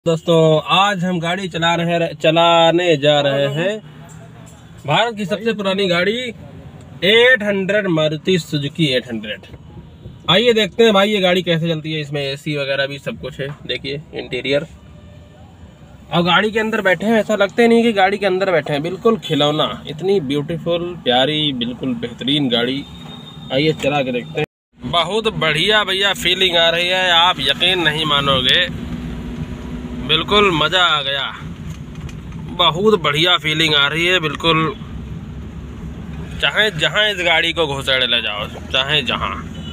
दोस्तों आज हम गाड़ी चलाने जा रहे हैं भारत की सबसे पुरानी गाड़ी 800 मारुति सुजुकी 800। आइए देखते हैं भाई ये गाड़ी कैसे चलती है। इसमें एसी वगैरह भी सब कुछ है। देखिए इंटीरियर। और गाड़ी के अंदर बैठे हैं, ऐसा लगता ही नहीं कि गाड़ी के अंदर बैठे हैं, बिल्कुल खिलौना। इतनी ब्यूटीफुल प्यारी बिल्कुल बेहतरीन गाड़ी। आइए चला के देखते हैं। बहुत बढ़िया भैया फीलिंग आ रही है, आप यकीन नहीं मानोगे, बिल्कुल मज़ा आ गया। बहुत बढ़िया फीलिंग आ रही है बिल्कुल। चाहे जहां इस गाड़ी को घुसेड़ ले जाओ, चाहे जहां।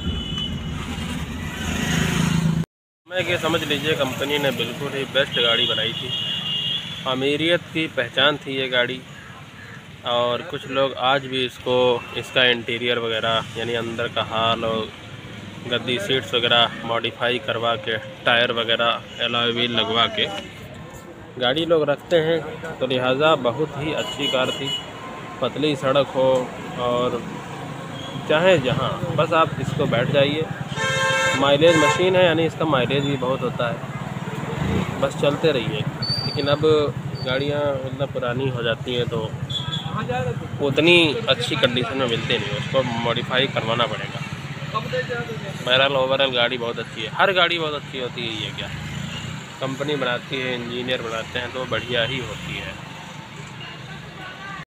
मैं कि समझ लीजिए कंपनी ने बिल्कुल ही बेस्ट गाड़ी बनाई थी। अमीरियत की पहचान थी ये गाड़ी। और कुछ लोग आज भी इसका इंटीरियर वगैरह यानी अंदर का हाल और गद्दी सीट्स वगैरह मॉडिफाई करवा के, टायर वगैरह अलॉय व्हील लगवा के गाड़ी लोग रखते हैं। तो लिहाजा बहुत ही अच्छी कार थी। पतली सड़क हो और चाहे जहां, बस आप इसको बैठ जाइए। माइलेज मशीन है यानी इसका माइलेज भी बहुत होता है। बस चलते रहिए। लेकिन अब गाड़ियां मतलब पुरानी हो जाती हैं तो उतनी अच्छी कंडीशन में मिलती नहीं, उसको मॉडिफाई करवाना पड़ेगा। बहरहाल ओवरऑल गाड़ी बहुत अच्छी है। हर गाड़ी बहुत अच्छी होती है, ये क्या कंपनी बनाती है, इंजीनियर बनाते हैं तो बढ़िया ही होती है।